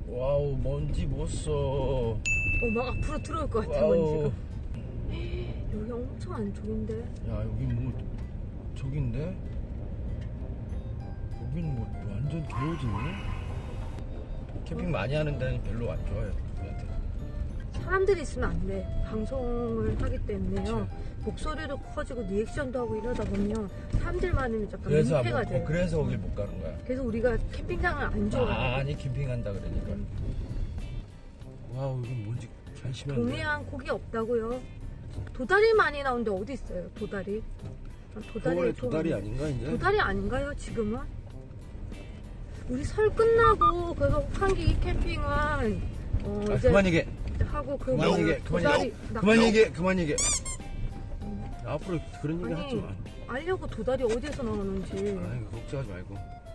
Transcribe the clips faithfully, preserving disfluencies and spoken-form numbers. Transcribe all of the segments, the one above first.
와우, 먼지 못 써. 어, 막 앞으로 들어올 것 같아, 먼지가. 여기 엄청 안쪽인데. 야, 여기 뭐 저긴데? 여긴 뭐 완전 개오지네? 캠핑 많이 하는 데는 별로 안 좋아요, 우리한테. 사람들이 있으면 안 돼. 방송을 하기 때문에요. 그치. 목소리도 커지고 리액션도 하고 이러다 보면 사람들 많으면 약간 그래서 민폐가 안 돼. 먹고, 그래서 거길 못 가는 거야. 그래서 우리가 캠핑장을 안 좋아해. 아, 아니 캠핑한다 그러니까. 와우, 이건 뭔지 잘 심한데. 동해안 고기 없다고요? 도다리 많이 나오는데 어디 있어요? 도다리? 도다리 서울의 도다리 아닌가 이제? 도다리 아닌가요 지금은? 우리 설 끝나고 그래서 혹한기 캠핑은 어 아, 이제 그만 얘기해. 하고 그 그만 뭐 얘기해. 그만 도다리 얘기해. 낙- 그만 얘기해. 그만 얘기해. 음. 앞으로 그런 얘기 아니, 하지 마. 알려고 도다리 어디에서 나오는지. 아니, 걱정하지 말고.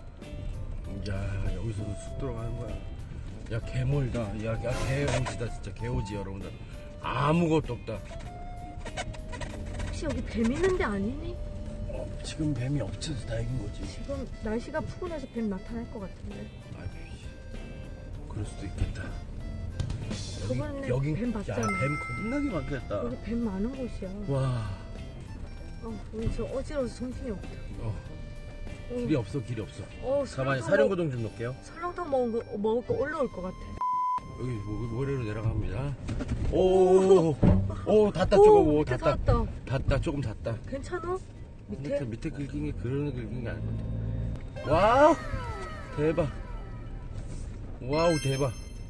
야, 여기서도 쑥 들어가는 거야. 야, 개몰다. 야, 야 개옹지다 진짜. 개오지 여러분들. 아무것도 없다. 혹시 여기 뱀 있는 데 아니니? 어, 지금 뱀이 없어서 다행인 거지. 지금 날씨가 푸근해서 뱀 나타날 것 같은데. 아이, 그럴 수도 있겠다. 저번에 뱀 봤잖아. 야, 뱀 겁나게 많겠다. 여기 뱀 많은 곳이야. 와. 어, 우리 저 어지러워서 정신이 없다. 어, 어, 길이 없어, 길이 없어. 어, 가만히 설렁탕 사령고동 좀 넣을게요. 먹- 설렁탕 먹은 거, 먹을 거 올라올 것 같아. 여기 모- 모래로 내려갑니다. 오, 오, 닿다 조금, 오, 밑에 닿다. 닿았다. 닿다, 조금 닿다. 괜찮아? 밑에? 밑에, 밑에 긁힌 게 그런 긁힌 게 아니거든. 와우, 대박. 와우, 대박.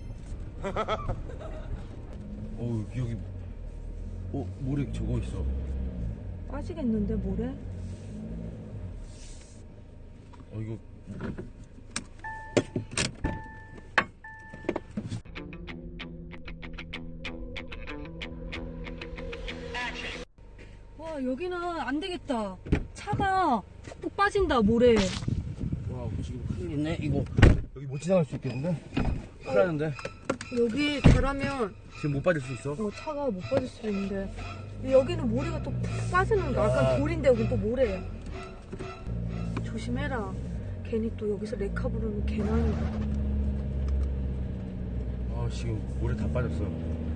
오, 여기, 오, 모래 저거 있어. 빠지겠는데 모래? 어, 이거. 와 여기는 안 되겠다. 차가 푹푹 빠진다 모래. 와우, 지금 큰일 있네. 이거, 여기 못 지나갈 수 있겠는데? 큰일 나는데? 여기 잘하면 지금 못 빠질 수 있어? 어, 차가 못 빠질 수도 있는데 여기는 모래가 또 푹 빠지는 거. 약간 아. 돌인데 여긴 또 모래야. 조심해라. 괜히 또 여기서 레카 부르면 개나니까. 아, 지금 모래 다 빠졌어.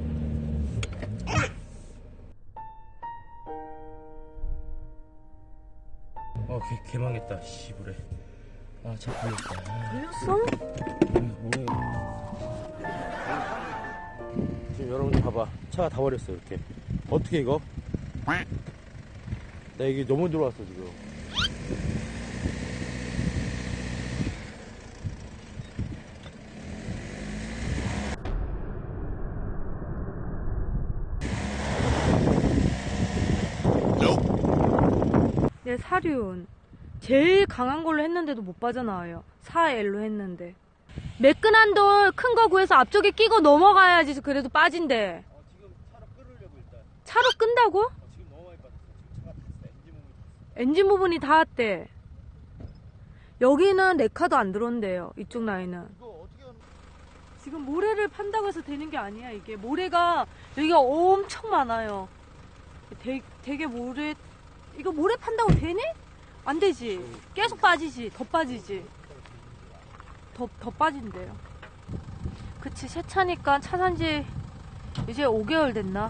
어, 개, 개망했다, 씨부래. 아, 차 걸렸다. 걸렸어? 뭐래. 지금 여러분들 봐봐. 차가 다 버렸어, 이렇게. 어떻게 이거? 나 이게 너무 들어왔어, 지금. 네, 사륜 제일 강한 걸로 했는데도 못 빠져나와요. 사 엘로 했는데 매끈한 돌 큰 거 구해서 앞쪽에 끼고 넘어가야지 그래도 빠진대. 어, 지금 차로 끌으려고 일단. 차로 끈다고? 어, 지금 너무 많이 빠졌어. 지금 차가 탔어. 엔진 부분이 탔어. 엔진 부분이 닿았대. 여기는 레카도 안 들어온대요. 이쪽 라인은. 이거 어떻게 하는 지금 모래를 판다고 해서 되는 게 아니야. 이게 모래가 여기가 엄청 많아요. 되, 되게 모래. 이거 모래 판다고 되니? 안 되지. 계속 빠지지. 더 빠지지. 더, 더 빠진대요. 그치, 새 차니까 차 산지 이제 오 개월 됐나?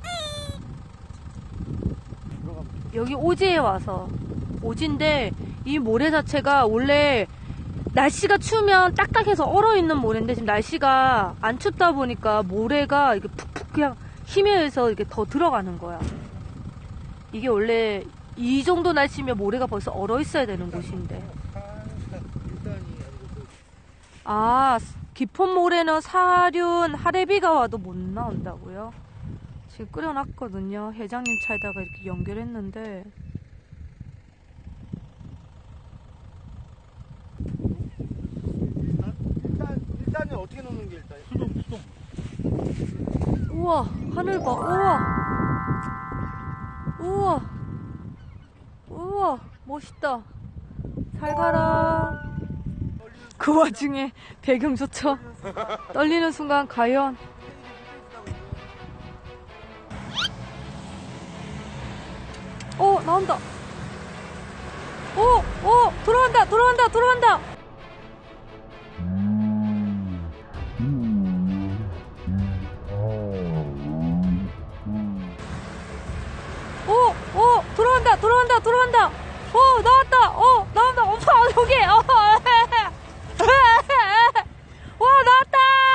여기 오지에 와서. 오지인데 이 모래 자체가 원래 날씨가 추우면 딱딱해서 얼어있는 모래인데 지금 날씨가 안 춥다 보니까 모래가 이게 푹푹 그냥 힘에 의해서 이게 더 들어가는 거야. 이게 원래 이 정도 날씨면 모래가 벌써 얼어 있어야 되는 곳인데. 아, 깊은 모래는 사륜 하레비가 와도 못 나온다고요? 지금 끓여놨거든요. 회장님 차에다가 이렇게 연결했는데. 일단, 일단은 어떻게 놓는 게 일단? 수동, 수동. 우와, 하늘 봐. 우와. 우와. 우와, 멋있다. 잘 가라. 그 와중에 배경조차 떨리는 순간 과연. 어, 나온다. 오, 오, 들어온다, 들어온다, 들어온다. 들어간다, 들어간다. 어, 나왔다. 어, 나온다. 엄청, 여기. 어, 와, 나왔다.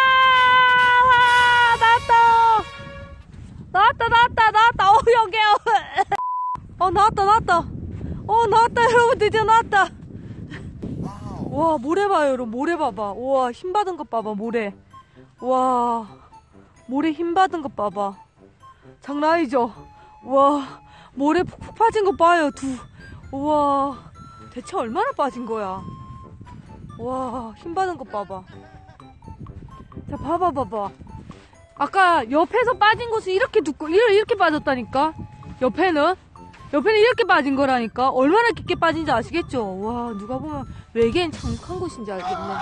와, 나왔다. 나왔다, 나왔다, 나왔다. 어, 여기. 어, 나왔다, 나왔다. 어, 나왔다, 여러분. 드디어 나왔다. 와, 모래 봐요, 여러분. 모래 봐봐. 우와, 힘 받은 것 봐봐, 모래. 와, 모래 힘 받은 것 봐봐. 장난 아니죠? 와, 모래 푹푹 빠진 거 봐요, 두. 우와, 대체 얼마나 빠진 거야? 와, 힘 받은 거 봐봐. 자, 봐봐, 봐봐. 아까 옆에서 빠진 곳은 이렇게 두꺼, 이렇게 빠졌다니까? 옆에는? 옆에는 이렇게 빠진 거라니까? 얼마나 깊게 빠진지 아시겠죠? 와, 누가 보면 외계인 착륙한 곳인지 알겠네.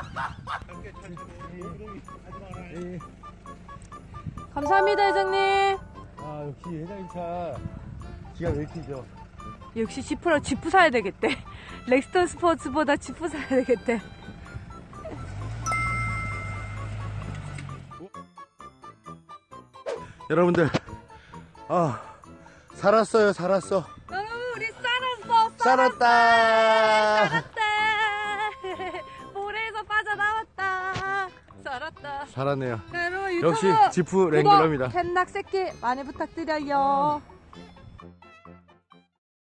감사합니다, 회장님. 아, 역시 회장님 차 기가 막히죠. 역시 지프라, 지프 사야 되겠대. 렉스턴 스포츠보다 지프 사야 되겠대. 여러분들, 아, 살았어요, 살았어. 여러분, 우리 살았어, 살았다. 살았다. 모래에서 빠져나왔다. 살았다. 살았네요. 여러분, 유튜브 역시 지프 랭글러입니다. 구독, 캔낙 새끼 많이 부탁드려요.